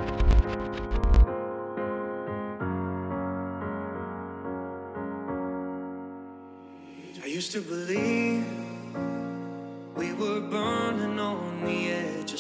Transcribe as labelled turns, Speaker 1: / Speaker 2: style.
Speaker 1: I used to believe we were burning on the edge